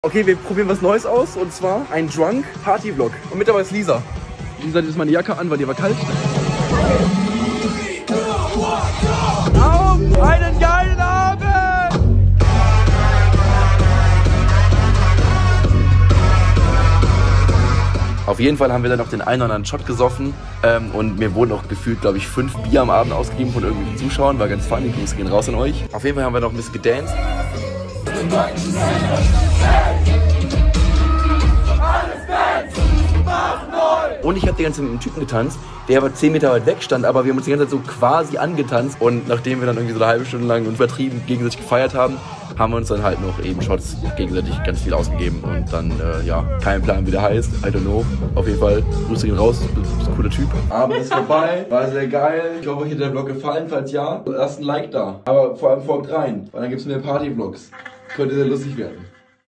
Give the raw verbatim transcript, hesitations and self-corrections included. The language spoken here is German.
Okay, wir probieren was Neues aus und zwar ein Drunk Party Vlog. Und mit dabei ist Lisa. Lisa hat jetzt meine Jacke an, weil die war kalt. Auf einen geilen Abend! Auf jeden Fall haben wir dann noch den einen oder anderen Shot gesoffen ähm, und mir wurden auch gefühlt, glaube ich, fünf Bier am Abend ausgegeben von irgendwelchen Zuschauern. War ganz funny, Grüße gehen raus an euch. Auf jeden Fall haben wir noch ein bisschen gedanced. Und ich habe die ganze Zeit mit einem Typen getanzt, der aber zehn Meter weit weg stand, aber wir haben uns die ganze Zeit so quasi angetanzt. Und nachdem wir dann irgendwie so eine halbe Stunde lang und übertrieben gegenseitig gefeiert haben, haben wir uns dann halt noch eben Shots gegenseitig ganz viel ausgegeben. Und dann, äh, ja, kein Plan, wie der heißt, I don't know. Auf jeden Fall, Grüße gehen raus, du bist ein cooler Typ. Abend ist vorbei, war sehr geil. Ich hoffe, euch hat der Vlog gefallen, falls ja, lasst ein Like da. Aber vor allem folgt rein, weil dann gibt es mehr Party-Vlogs. Könnte sehr lustig werden.